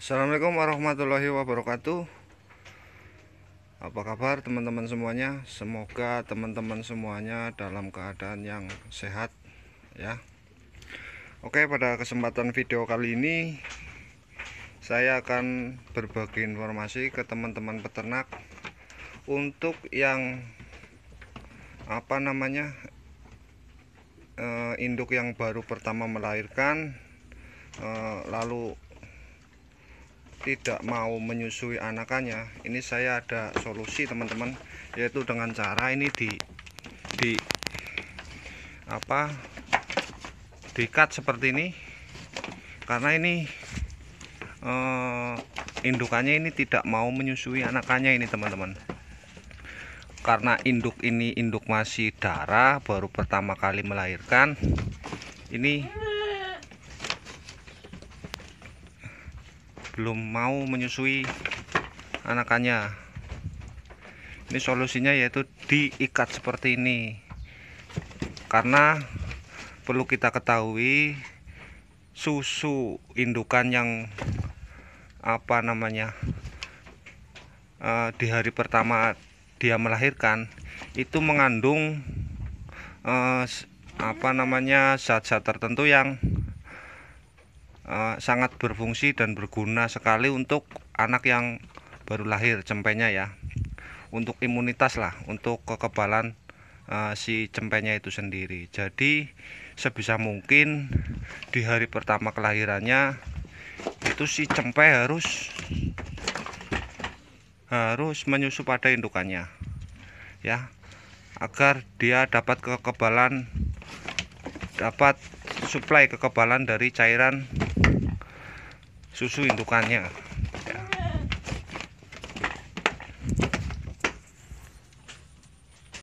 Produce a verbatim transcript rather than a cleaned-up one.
Assalamualaikum warahmatullahi wabarakatuh. Apa kabar teman-teman semuanya? Semoga teman-teman semuanya dalam keadaan yang sehat ya. Oke, pada kesempatan video kali ini saya akan berbagi informasi ke teman-teman peternak untuk yang apa namanya eh, induk yang baru pertama melahirkan eh, lalu tidak mau menyusui anakannya. Ini saya ada solusi teman-teman, yaitu dengan cara ini di di apa diikat seperti ini, karena ini eh, indukannya ini tidak mau menyusui anakannya ini teman-teman. Karena induk ini induk masih darah, baru pertama kali melahirkan, ini belum mau menyusui anakannya. Ini solusinya yaitu diikat seperti ini, karena perlu kita ketahui susu indukan yang apa namanya uh, di hari pertama dia melahirkan itu mengandung uh, apa namanya zat-zat tertentu yang Uh, sangat berfungsi dan berguna sekali untuk anak yang baru lahir, cempenya ya, untuk imunitas lah, untuk kekebalan uh, si cempenya itu sendiri. Jadi sebisa mungkin di hari pertama kelahirannya itu si cempe harus harus menyusu pada indukannya ya, agar dia dapat kekebalan, dapat suplai kekebalan dari cairan susu indukannya.